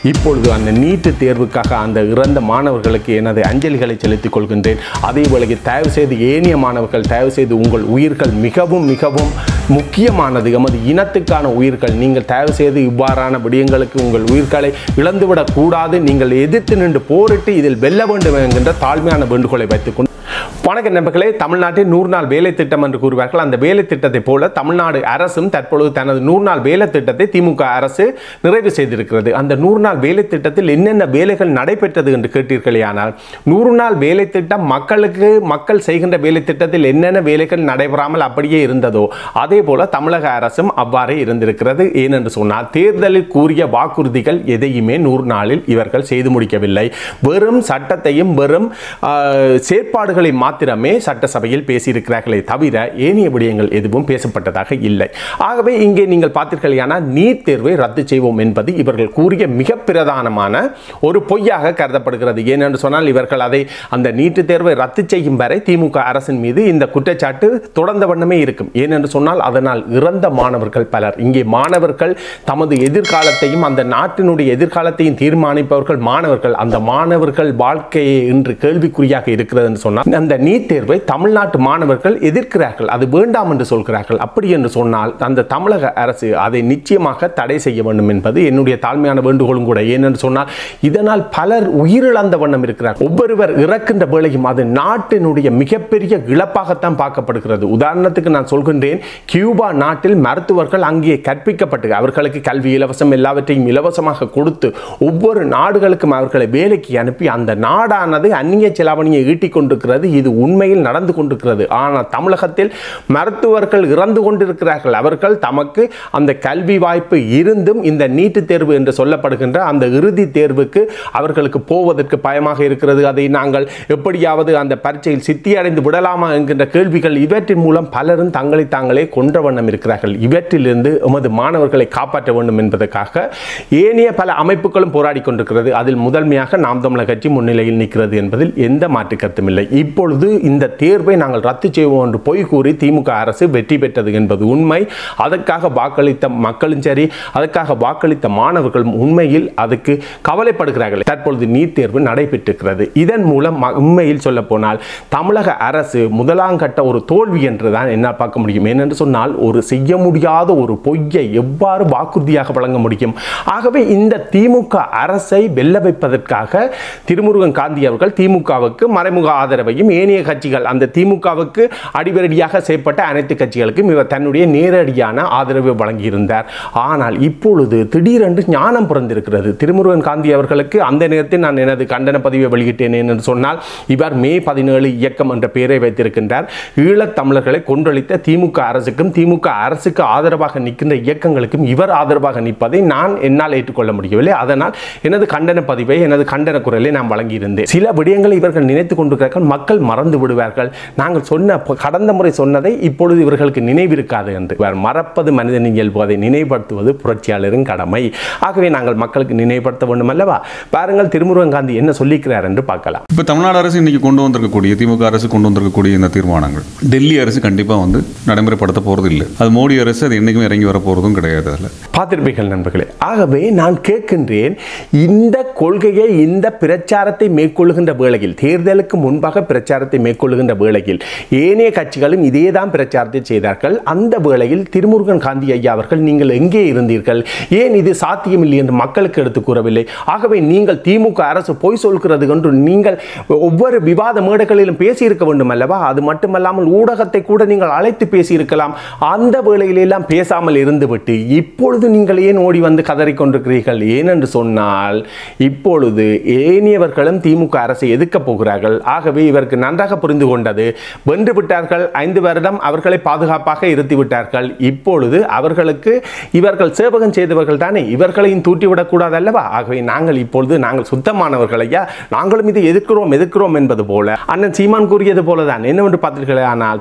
இப்பொழுது அந்த நீட்டு தேர்வுக்காக அந்த இறந்த மாணவர்களுக்கு எனது அஞ்சலிகளை செலுத்திக் கொள்கின்றேன். அதே வேளைக்கு தயவு செய்து ஏனைய மாணவர்கள் தயவு செய்து உங்கள் உயிர்கள் மிகவும் மிகவும் முக்கியமானது. எமது இனத்துக்கான உயிர்கள். நீங்கள் தயவு செய்து இவ்வாறான விடயங்களுக்கு உங்கள் உயிர்களை இழந்துவிடக் கூடாது. நீங்கள் எதிர்த்து நின்று போரிட்டு இதில் வெல்ல வேண்டும் என்கின்ற தாழ்மையான வேண்டுகோளை வைத்துக்கொண்டு வணக்கம் நண்பர்களே. தமிழ்நாட்டில் 100 நாள் வேலை திட்டம் என்று கூறுவார்கள். அந்த வேலை திட்டத்தை போல தமிழ்நாடு அரசும் தற்பொழுது தனது 100 நாள் வேலை திட்டத்தை திமுக அரசு நிறைவு செய்திருக்கிறது. அந்த 100 நாள் வேலை திட்டத்தில் என்னென்ன வேலைகள் நடைபெற்றது என்று கேட்டீர்களேயானால் 100 நாள் வேலை திட்டம் மக்கள் செய்கின்ற வேலை திட்டத்தில் என்னென்ன வேலைகள் நடைபெறாமல் அப்படியே இருந்ததோ அதே போல தமிழக அரசும் அவ்வாறே இருந்திருக்கிறது. ஏனென்று சொன்னால் தேர்தலில் கூறிய வாக்குறுதிகள் எதையுமே 100 நாளில் இவர்கள் செய்து முடிக்கவில்லை. வெறும் சட்டத்தையும் வெறும் செயற்பாடுகளை மாத்திரமே சட்டசபையில் பேசியிருக்கிறார்களே தவிர ஏனைய விடயங்கள் எதுவும் பேசப்பட்டதாக இல்லை. ஆகவே இங்கே நீங்கள் பார்த்தீர்களானால் நீட் தேர்வை ரத்து செய்வோம் என்பது இவர்கள் கூறிய மிக பிரதானமான ஒரு பொய்யாக கருதப்படுகிறது. ஏனென்று சொன்னால் இவர்கள் அந்த நீட்டு தேர்வை ரத்து செய்யும் வரை திமுக அரசின் மீது இந்த குற்றச்சாட்டு தொடர்ந்த வண்ணமே இருக்கும். ஏனென்று சொன்னால் அதனால் இறந்த மாணவர்கள் பலர். இங்கே மாணவர்கள் தமது எதிர்காலத்தையும் அந்த நாட்டினுடைய எதிர்காலத்தையும் தீர்மானிப்பவர்கள் மாணவர்கள். அந்த மாணவர்கள் வாழ்க்கையை இன்று கேள்விக்குறியாக இருக்கிறது என்று சொன்னால் அந்த நீட் தேர்வை தமிழ்நாட்டு மாணவர்கள் எதிர்க்கிறார்கள். அது வேண்டாம் என்று சொல்கிறார்கள். அப்படி என்று சொன்னால் அந்த தமிழக அரசு அதை நிச்சயமாக தடை செய்ய வேண்டும் என்பது என்னுடைய தாழ்மையான வேண்டுகோளும் கூட. ஏனென்று சொன்னால் இதனால் பலர் உயிரிழந்த வண்ணம் இருக்கிறார். ஒவ்வொருவர் இறக்கின்ற வேளையும் அது நாட்டினுடைய மிகப்பெரிய இழப்பாகத்தான் பார்க்கப்படுகிறது. உதாரணத்துக்கு நான் சொல்கின்றேன், கியூபா நாட்டில் மருத்துவர்கள் அங்கே கற்பிக்கப்பட்டு அவர்களுக்கு கல்வி இலவசம் எல்லாவற்றையும் இலவசமாக கொடுத்து ஒவ்வொரு நாடுகளுக்கும் அவர்களை வேலைக்கு அனுப்பி அந்த நாடானது அந்நிய செலாவணியை ஈட்டிக் கொண்டிருக்கிறது. இது உண்மையில் நடந்து கொண்டிருக்கிறது. ஆனால் தமிழகத்தில் மருத்துவர்கள் இறந்து கொண்டிருக்கிறார்கள். அவர்கள் தமக்கு அந்த கல்வி வாய்ப்பு இருந்தும் இந்த நீட்டு தேர்வு என்று சொல்லப்படுகின்ற அந்த இறுதி தேர்வுக்கு அவர்களுக்கு போவதற்கு பயமாக இருக்கிறது. அதை நாங்கள் எப்படியாவது அந்த பரீட்சையில் சித்தி அடைந்து விடலாமா என்கின்ற கேள்விகள் இவற்றின் மூலம் பலரும் தங்களை தாங்களே கொன்ற வண்ணம் இருக்கிறார்கள். இவற்றிலிருந்து எமது மாணவர்களை காப்பாற்ற வேண்டும் என்பதற்காக ஏனைய பல அமைப்புகளும் போராடி கொண்டிருக்கிறது. அதில் முதன்மையாக நாம் தமிழர் கட்சி முன்னிலையில் நிற்கிறது என்பதில் எந்த மாற்று கருத்தும் இல்லை. இப்பொழுது இந்த தேர்வை நாங்கள் ரத்து செய்வோம் என்று பொய் கூறி திமுக அரசு வெற்றி பெற்றது என்பது உண்மை. அதற்காக வாக்களித்த மக்களும் சரி, அதற்காக வாக்களித்த மாணவர்களும் உண்மையில் அதுக்கு கவலைப்படுகிறார்கள். தற்பொழுது நீட் தேர்வு நடைபெற்றிருக்கிறது. இதன் மூலம் உண்மையில் சொல்ல போனால் தமிழக அரசு முதலாம் கட்ட ஒரு தோல்வி என்றுதான் என்ன பார்க்க முடியும். ஏனென்று சொன்னால் ஒரு செய்ய முடியாத ஒரு பொய்யை எவ்வாறு வாக்குறுதியாக வழங்க முடியும். ஆகவே இந்த திமுக அரசை வெல்ல வைப்பதற்காக திருமுருகன் காந்தி அவர்கள் திமுகவுக்கு மறைமுக ஆதரவையும் ஏனைய கட்சிகள் அந்த திமுகவுக்கு அடிவரடியாக செய்யப்பட்ட அனைத்து கட்சிகளுக்கும் இவர் தன்னுடைய நேரடியான ஆதரவை வழங்கியிருந்தார். ஆனால் இப்பொழுது திடீரென்று ஞானம் பிறந்திருக்கிறது. திருமுருகன் காந்தி அவர்களுக்கு அந்த நேரத்தில் நான் எனது கண்டன பதிவை வெளியிட்டேன் என்று சொன்னால் இவர் மே 17 இயக்கம் என்ற பெயரை வைத்திருக்கின்றார். ஈழத் தமிழர்களை கொன்றளித்த திமுக அரசுக்கும் திமுக அரசுக்கு ஆதரவாக நிற்கின்ற இயக்கங்களுக்கும் இவர் ஆதரவாக நிற்பதை என்னால் ஏற்றுக்கொள்ள முடியவில்லை. அதனால் எனது கண்டன பதிவை எனது கண்டன குரலை நான் வழங்கியிருந்தேன். சில விடயங்களை இவர்கள் நினைத்துக் கொண்டிருக்கிறார்கள். மக்கள் மறந்து விடுவார்கள். நாங்கள் சொன்ன கடந்த முறை சொன்னதை இப்பொழுது இவர்களுக்கு நினைவிருக்காது என்று. மறப்பது மனிதனின் இயல்பு, அதை நினைவுபடுத்துவது புரட்சியாளரின் கடமை. ஆகவே நாங்கள் மக்களுக்கு நினைவுபடுத்த வேண்டும் அல்லவா? பாருங்கள் திருமுருகன் காந்தி என்ன சொல்லிக்கிறார் என்று பார்க்கலாம். இப்போ தமிழ்நாடு அரசு இன்னைக்கு கொண்டு வந்திருக்கக்கூடிய திமுக அரசு கொண்டு வந்திருக்கக்கூடிய இந்த தீர்மானங்கள் டெல்லி அரசு கண்டிப்பாக நடைமுறைப்படுத்த போறது இல்லை. அது மோடி அரசு அது என்னைக்குமே இறங்கி வர போறதும் கிடையாது. அதில் பார்த்திருப்பீர்கள் நண்பர்களே. ஆகவே நான் கேட்கின்றேன், இந்த கொள்கையை இந்த பிரச்சாரத்தை மேற்கொள்கின்ற வேளையில் தேர்தலுக்கு முன்பாக பிரச்சாரத்தை மேற்கொள்கின்ற வேளையில் ஏனைய கட்சிகளும் இதேதான் பிரச்சாரத்தை செய்தார்கள். அந்த வேளையில் திருமுருகன் காந்தி ஐயா அவர்கள் நீங்கள் எங்கே இருந்தீர்கள், ஏன் இது சாத்தியமில்லை என்று மக்களுக்கு எடுத்து கூறவில்லை. ஆகவே நீங்கள் திமுக அரசு பொய் சொல்கிறது என்று நீங்கள் ஒவ்வொரு விவாத மேடைகளிலும் பேசியிருக்க வேண்டும் அல்லவா? அது மட்டுமல்லாமல் ஊடகத்தை கூட நீங்கள் அழைத்து பேசியிருக்கலாம். அந்த வேளையிலெல்லாம் பேசாமல் இருந்துவிட்டு இப்பொழுது நீங்கள் ஏன் ஓடி வந்து கதறிக்கொண்டிருக்கிறீர்கள்? ஏனென்று சொன்னால் இப்பொழுது ஏனையவர்களும் திமுக அரசை எதிர்க்கப் போகிறார்கள். ஆகவே இவருக்கு நன்றாக புரிந்து கொண்டது. வென்று விட்டார்கள். 5 வருடம் அவர்களை பாதுகாப்பாக இருத்திவிட்டார்கள். இப்பொழுது அவர்களுக்கு இவர்கள் சேவகம் செய்தவர்கள் தானே, இவர்களையும் தூட்டிவிடக் கூடாது அல்லவா? ஆகவே நாங்கள் சுத்தமானவர்களையா, நாங்களும் இதை எதிர்க்கிறோம் என்பது போல அண்ணன் சீமான் கூறியது போலதான். என்னவென்று பார்த்தீர்களே, ஆனால்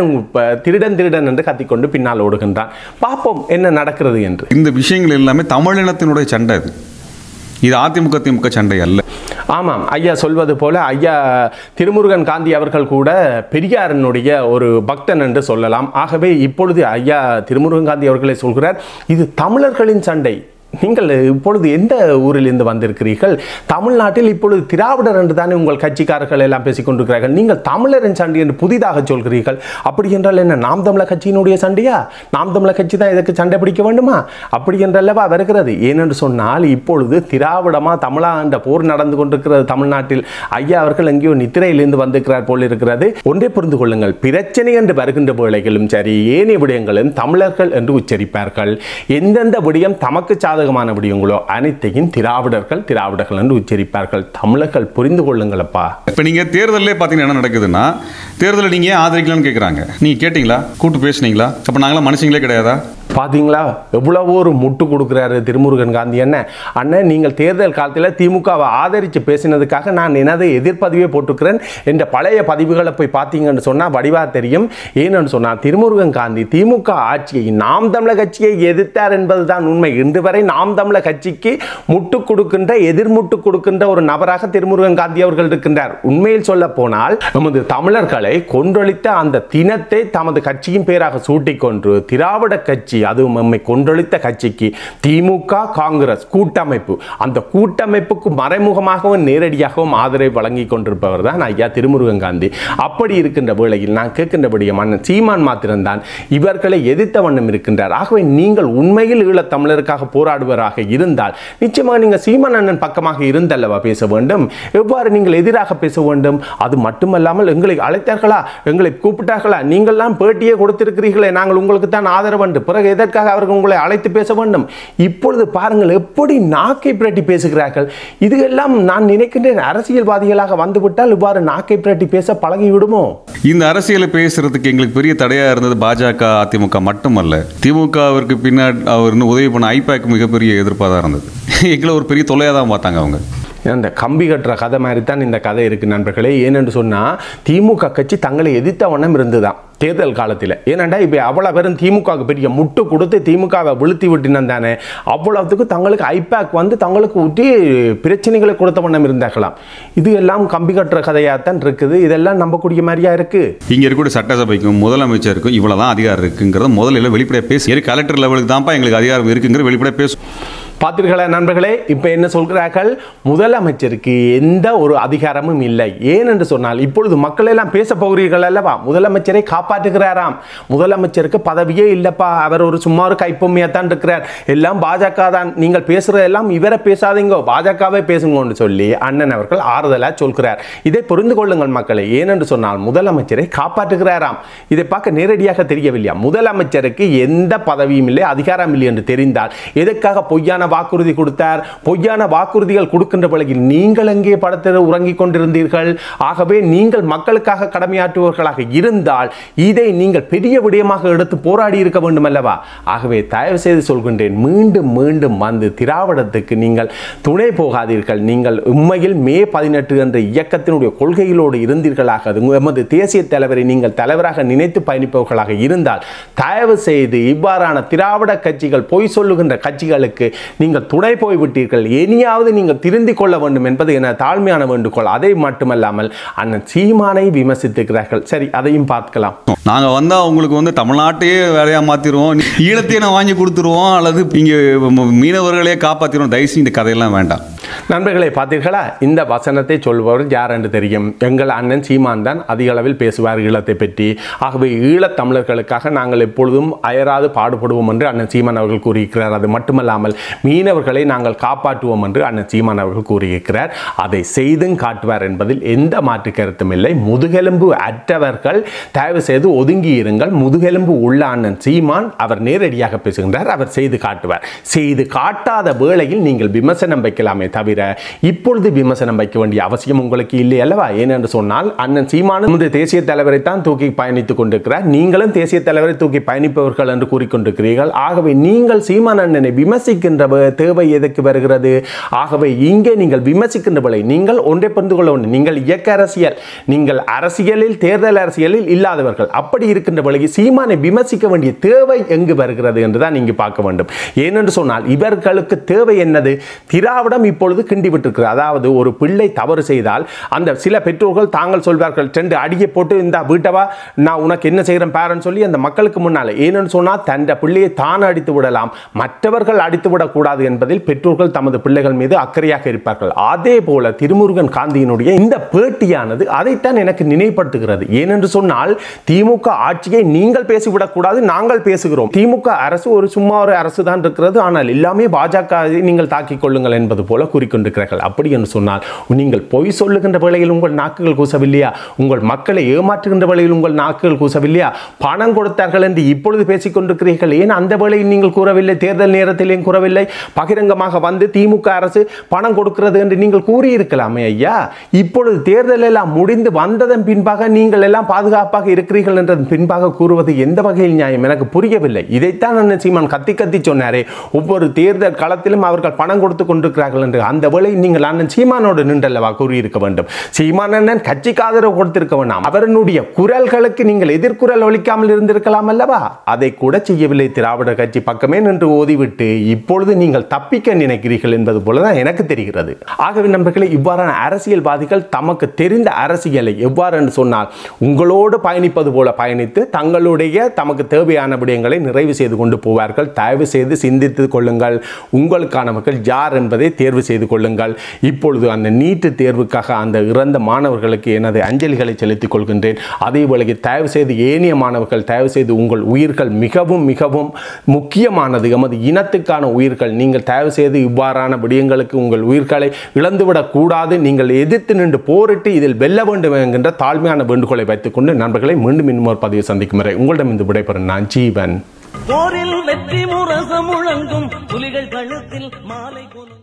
திருடன் என்று கத்திக்கொண்டு பின்னால் ஓடுகின்றான். பார்ப்போம் என்ன நடக்கிறது என்று. இந்த விஷயங்கள் எல்லாமே தமிழினத்தினுடைய சண்டை. இது அதிமுக திமுக சண்டை அல்ல. ஆமாம், ஐயா சொல்வது போல ஐயா திருமுருகன் காந்தி அவர்கள் கூட பெரியாரனுடைய ஒரு பக்தன் என்று சொல்லலாம். ஆகவே இப்பொழுது ஐயா திருமுருகன் காந்தி அவர்களை சொல்கிறார், இது தமிழர்களின் சண்டை. நீங்கள் இப்பொழுது எந்த ஊரிலிருந்து வந்திருக்கிறீர்கள்? தமிழ்நாட்டில் இப்பொழுது திராவிடர் என்று தானே உங்கள் கட்சிக்காரர்கள் எல்லாம் பேசிக் கொண்டிருக்கிறார்கள். நீங்கள் தமிழரின் சண்டை என்று புதிதாக சொல்கிறீர்கள். அப்படி என்றால் என்ன, நாம் தமிழர் கட்சியினுடைய சண்டையா? நாம் தமிழர் கட்சி தான் இதற்கு சண்டை பிடிக்க வேண்டுமா? அப்படி என்றல்லவா வருகிறது. ஏனென்று சொன்னால் இப்பொழுது திராவிடமா தமிழா என்ற போர் நடந்து கொண்டிருக்கிறது தமிழ்நாட்டில். ஐயா அவர்கள் எங்கேயோ நித்திரையிலிருந்து வந்திருக்கிறார் போல் இருக்கிறது. ஒன்றே புரிந்து கொள்ளுங்கள், பிரச்சனை என்று வருகின்ற வேளைகளும் சரி, ஏனைய விடயங்களும் தமிழர்கள் என்று உச்சரிப்பார்கள். எந்தெந்த விடயம் தமக்கு சாதகமான விடயங்களோ அனைத்தையும் திராவிடர்கள் என்று உச்சரிப்பார்கள். தமிழர்கள் புரிந்து கொள்ளுங்களப்பா. இப்போ நீங்கள் தேர்தலே பார்த்தீங்கன்னா என்ன நடக்குதுன்னா, தேர்தலில் நீங்கள் ஏன் ஆதரிக்கலாம்னு கேட்குறாங்க. நீங்கள் கேட்டிங்களா? கூட்டு பேசுனீங்களா? அப்போ நாங்களாம் மனுஷங்களே கிடையாதா? பார்த்தீங்களா எவ்வளவோ ஒரு முட்டு கொடுக்குறாரு திருமுருகன் காந்தி அண்ணன் நீங்கள் தேர்தல் காலத்தில் திமுகவை ஆதரித்து பேசினதுக்காக நான் எனது எதிர்ப்பதிவே போட்டுக்கிறேன். என்ற பழைய பதிவுகளை போய் பார்த்தீங்கன்னு சொன்னால் வடிவாக தெரியும். ஏன்னு சொன்னால் திருமுருகன் காந்தி திமுக ஆட்சியை நாம் தமிழர் கட்சியை எதிர்த்தார் என்பதுதான் உண்மை. இன்று வரை நாம் தமிழர் கட்சிக்கு முட்டு கொடுக்கின்ற எதிர்முட்டு கொடுக்கின்ற ஒரு நபராக திருமுருகன் காந்தி அவர்கள் இருக்கின்றார். உண்மையில் சொல்ல போனால் நமது தமிழர்களை கொன்றொழித்த அந்த தினத்தை தமது கட்சியின் பேராக சூட்டிக்கொண்டு திராவிட கட்சி, அதுவும் நம்மை கொன்றொழித்த கட்சிக்கு திமுக காங்கிரஸ் கூட்டமைப்பு, அந்த கூட்டமைப்புக்கு மறைமுகமாகவும் நேரடியாகவும் ஆதரவை வழங்கி கொண்டிருப்பவர் தான் ஐயா திருமுருகன் காந்தி. அப்படி இருக்கின்ற வேளையில் நான் கேட்கின்றபடியே மன்னன் சீமான் மாத்திரம்தான் இவர்களை எதிர்த்த வண்ணம் இருக்கின்றார். ஆகவே நீங்கள் உண்மையில் ஈழத் தமிழருக்காக போராடுவராக இருந்தால் நிச்சயமாக நீங்கள் சீமான் அண்ணன் பக்கமாக இருந்தல்லவா பேச வேண்டும். எவ்வாறு நீங்கள் எதிராக பேச வேண்டும்? அது மட்டுமல்லாமல் எங்களை அழைத்தார்களா, எங்களை கூப்பிட்டார்களா, நீங்கள்லாம் பேட்டியே கொடுத்திருக்கிறீர்களே, நாங்கள் உங்களுக்கு தான் ஆதரவு என்று, பிறகு எதற்காக அவர்கள் உங்களை அழைத்து பேச வேண்டும்? இப்பொழுது பாருங்கள் எப்படி நாக்கை பிரட்டி பேசுகிறார்கள். இதுயெல்லாம் நான் நினைக்கின்றேன் அரசியல்வாதிகளாக வந்துவிட்டால் இவ்வாறு நாக்கை பிரட்டி பேச பழகிவிடுமோ? இந்த அரசியலை பேசுறதுக்கு எங்களுக்கு பெரிய தடையா இருந்தது பாஜக அதிமுக மட்டுமல்ல, திமுகவிற்கு பின்னாடி அவர் உதவி பண்ண ஐபேக் மிகப்பெரிய எதிர்ப்பாக தான் இருந்தது. எங்களை ஒரு பெரிய தொல்லையாக தான் பார்த்தாங்க அவங்க. அந்த கம்பி கட்டுற கதை மாதிரி தான் இந்த கதை இருக்குது நண்பர்களே. ஏனென்று சொன்னால் திமுக கட்சி தங்களை எதிர்த்த வண்ணம் இருந்துதான் தேர்தல் காலத்தில். ஏனெண்டா இப்போ அவ்வளோ பேரும் திமுகவுக்கு பெரிய முட்டு கொடுத்து திமுகவை விழுத்தி விட்டினம் தானே, அவ்வளவுக்கு தங்களுக்கு ஐபேக் வந்து தங்களுக்கு ஊட்டி பிரச்சனைகளை கொடுத்த வண்ணம் இருந்தார்களாம். இது எல்லாம் கம்பி கட்டுற கதையாக தான் இருக்குது. இதெல்லாம் நம்பக்கூடிய மாதிரியா இருக்கு. இங்கே இருக்கக்கூடிய சட்டசபைக்கும் முதலமைச்சருக்கும் இவ்வளோதான் அதிகாரம் இருக்குங்கிறத முதல்ல வெளிப்படையாக பேசி, கலெக்டர் லெவலுக்கு தான்ப்பா எங்களுக்கு அதிகாரம் இருக்குங்கிற வெளிப்படையாக பேசும். பார்த்தீர்களா நண்பர்களே, இப்போ என்ன சொல்கிறார்கள்? முதலமைச்சருக்கு எந்த ஒரு அதிகாரமும் இல்லை. ஏனென்று சொன்னால் இப்பொழுது மக்கள் எல்லாம் பேச போகிறீர்கள் அல்லவா, முதலமைச்சரை காப்பாற்றுகிறாராம். முதலமைச்சருக்கு பதவியே இல்லைப்பா, அவர் ஒரு சும்மா ஒரு கைப்பொம்மையாக தான் இருக்கிறார், எல்லாம் பாஜக தான், நீங்கள் பேசுகிறதெல்லாம் இவரை பேசாதீங்க, பாஜகவே பேசுங்கன்னு சொல்லி அண்ணன் அவர்கள் ஆறுதலாக சொல்கிறார். இதை புரிந்து கொள்ளுங்கள் மக்களை. ஏனென்று சொன்னால் முதலமைச்சரை காப்பாற்றுகிறாராம். இதை பார்க்க நேரடியாக தெரியவில்லையா? முதலமைச்சருக்கு எந்த பதவியும் இல்லை, அதிகாரம் இல்லை என்று தெரிந்தால் எதற்காக பொய்யான வாக்குறுதி கொடுத்தார்? பொய்யான வாக்குறுதிகள் கொடுக்கின்ற பிறகு நீங்கள் எங்கே படத்தில் உறங்கிக் கொண்டிருந்தீர்கள்? ஆகவே நீங்கள் மக்களுக்காக கடமையாற்றுவர்களாக இருந்தால் இதை நீங்கள் பெரிய விடயமாக எடுத்து போராடி இருக்க வேண்டும் அல்லவா? ஆகவே தயவு செய்து சொல்கின்றேன், மீண்டும் மீண்டும் வந்து திராவிடத்துக்கு நீங்கள் துணை போகாதீர்கள். நீங்கள் உண்மையில் மே 18 என்ற இயக்கத்தினுடைய கொள்கைகளோடு இருந்தீர்களாக, எமது தேசிய தலைவரை நீங்கள் தலைவராக நினைத்து பயணிப்பவர்களாக இருந்தால் தயவு செய்து இவ்வாறான திராவிட கட்சிகள், பொய் சொல்லுகின்ற கட்சிகளுக்கு நீங்கள் துணை போய்விட்டீர்கள். இனியாவது நீங்கள் திருந்திக் கொள்ள வேண்டும் என்பது என தாழ்மையான வேண்டுகோள். அதை மட்டுமல்லாமல் அண்ணன் சீமானை விமர்சித்திருக்கிறார்கள். சரி, அதையும் பார்க்கலாம். நாங்கள் வந்தால் உங்களுக்கு வந்து தமிழ்நாட்டையே வேலையாக மாற்றிடுவோம், ஈழத்தையே நான் வாங்கி கொடுத்துருவோம், அல்லது இங்கே மீனவர்களே காப்பாற்றிடுவோம். தயவுசெய்து இந்த கதையெல்லாம் வேண்டாம். நண்பர்களே, பார்த்தீர்களா? இந்த வசனத்தை சொல்பவர் யார் என்று தெரியும். எங்கள் அண்ணன் சீமான் தான் அதிக அளவில் பேசுவார் ஈழத்தை பற்றி. ஆகவே ஈழத் தமிழர்களுக்காக நாங்கள் எப்பொழுதும் அயராது பாடுபடுவோம் என்று அண்ணன் சீமான் அவர்கள் கூறியிருக்கிறார். அது மட்டுமல்லாமல் மீனவர்களை நாங்கள் காப்பாற்றுவோம் என்று அண்ணன் சீமான் அவர்கள் கூறியிருக்கிறார். அதை செய்தும் காட்டுவார் என்பதில் எந்த மாற்று கருத்தும் இல்லை. முதுகெலும்பு அற்றவர்கள் தயவு செய்து ஒதுங்கி இருங்கள். முதுகெலும்பு உள்ள அண்ணன் சீமான் அவர் நேரடியாக பேசுகின்றார், அவர் செய்து காட்டுவார். செய்து காட்டாத வேளையில் நீங்கள் விமர்சனம் வைக்கலாமே தவிர இப்பொழுது விமர்சனம் வைக்க வேண்டிய அவசியம் உங்களுக்கு இல்லை அல்லவா? ஏனென்று சொன்னால் அண்ணன் சீமானும் தேசிய தலைவரை தான் தூக்கி பயணித்துக் கொண்டிருக்கிறார். நீங்களும் தேசிய தலைவரை தூக்கி பயணிப்பவர்கள் என்று கூறிக்கொண்டிருக்கிறீர்கள். ஆகவே நீங்கள் சீமான் அண்ணனை விமர்சிக்கின்ற தேவை எதற்கு வருகிறது? ஆகவே இங்கே நீங்கள் விமர்சிக்கின்ற வேளை நீங்கள் ஒன்றை புரிந்து கொள்ள வேண்டும். நீங்கள் இயக்க அரசியல், நீங்கள் அரசியலில் தேர்தல் அரசியலில் இல்லாதவர்கள். அப்படி இருக்கின்ற வேளையில் சீமானை விமர்சிக்க வேண்டிய தேவை எங்கு வருகிறது என்றுதான் நீங்க பார்க்க வேண்டும். ஏனென்று சொன்னால் இவர்களுக்கு தேவை என்னது? திராவிடம் இப்போ இப்பொழுது கிண்டி விட்டிருக்கிறது. அதாவது ஒரு பிள்ளை தவறு செய்தால் அந்த சில பெற்றோர்கள் தாங்கள் சொல்வார்கள், 2 அடியை போட்டு இந்த வீட்டவா நான் உனக்கு என்ன செய்கிறேன் பாருன்னு சொல்லி அந்த மக்களுக்கு முன்னால். ஏன்னு சொன்னால் தன் பிள்ளையை தான் அடித்து விடலாம், மற்றவர்கள் அடித்து விடக்கூடாது என்பதில் பெற்றோர்கள் தமது பிள்ளைகள் மீது அக்கறையாக இருப்பார்கள். அதே போல திருமுருகன் காந்தியினுடைய இந்த பேட்டியானது அதைத்தான் எனக்கு நினைப்படுத்துகிறது. ஏனென்று சொன்னால் திமுக ஆட்சியை நீங்கள் பேசிவிடக்கூடாது, நாங்கள் பேசுகிறோம். திமுக அரசு ஒரு சும்மா ஒரு அரசு தான் இருக்கிறது, ஆனால் எல்லாமே பாஜக நீங்கள் தாக்கிக் கொள்ளுங்கள் என்பது போல கூறிக்கொண்டிருக்கிறார்கள். அப்படி என்று சொன்னால் நீங்கள் பொய் சொல்லுகின்ற வேளையில் உங்கள் நாக்குகள் கூசவில்லையா? உங்கள் மக்களை ஏமாற்றுகின்ற வேளையில் உங்கள் நாக்குகள் கூசவில்லையா? பணம் கொடுத்தார்கள் என்று இப்பொழுது பேசிக் கொண்டிருக்கிறீர்கள், ஏன் அந்த வேளையில் நீங்கள் கூறவில்லை? தேர்தல் நேரத்திலேயும் கூறவில்லை? பகிரங்கமாக வந்து திமுக அரசு பணம் கொடுக்கிறது என்று நீங்கள் கூறியிருக்கலாமே ஐயா. இப்பொழுது தேர்தல் எல்லாம் முடிந்து வந்ததன் பின்பாக நீங்கள் எல்லாம் பாதுகாப்பாக இருக்கிறீர்கள் என்ற பின்பாக கூறுவது எந்த வகையில் நியாயம்? எனக்கு புரியவில்லை. இதைத்தான் அண்ணன் சீமான் கத்தி கத்தி சொன்னாரே, ஒவ்வொரு தேர்தல் களத்திலும் அவர்கள் பணம் கொடுத்து கொண்டிருக்கிறார்கள் என்று. அந்த வேளையில் நீங்கள் அண்ணன் சீமானோடு நின்றல்லவா கூறியிருக்க வேண்டும். சீமான் அண்ணன் கட்சிக்கு ஆதரவு கொடுத்திருக்க வேண்டாம், அவருடைய குரல்களுக்கு நீங்கள் எதிர்குரல் ஒலிக்காமல் இருந்திருக்கலாம் அல்லவா? அதை கூட செய்யவில்லை. திராவிட கட்சி பக்கமே நின்று ஓதிவிட்டு இப்பொழுது நீங்கள் தப்பிக்க நினைக்கிறீர்கள் என்பது போலதான் எனக்கு தெரிகிறது. ஆகவே நண்பர்களே, இவ்வாறான அரசியல்வாதிகள் தமக்கு தெரிந்த அரசியலை எவ்வாறு என்று சொன்னால் உங்களோடு பயணிப்பது போல பயணித்து தங்களுடைய தமக்கு தேவையான விடயங்களை நிறைவு செய்து கொண்டு போவார்கள். தயவு செய்து சிந்தித்துக் கொள்ளுங்கள். உங்களுக்கானவர்கள் யார் என்பதை தேர்வு செய்து கொள்ளுங்கள். இப்பொழுது அந்த நீட்டு தேர்வுக்காக அந்த இறந்த மாணவர்களுக்கு எனது அஞ்சலிகளை செலுத்திக் கொள்கின்றேன். அதே வேளைக்கு தயவு செய்து ஏனைய மாணவர்கள், தயவு செய்து உங்கள் உயிர்கள் மிகவும் மிகவும் முக்கியமானது, எமது இனத்துக்கான உயிர்கள். நீங்கள் தயவு செய்து இவ்வாறான விடயங்களுக்கு உங்கள் உயிர்களை இழந்துவிடக் கூடாது. நீங்கள் எதிர்த்து நின்று போரிட்டு இதில் வெல்ல வேண்டும் என்கின்ற தாழ்மையான வேண்டுகோளை வைத்துக்கொண்டு நண்பர்களை மீண்டும் இன்னொரு பதிவு சந்திக்கும் வரை உங்களிடம் இந்த விடைபெறும் நான் ஜீவன். போரில் வெற்றி முரசம் முழங்கும் புலிகள் கழுத்தில் மாலை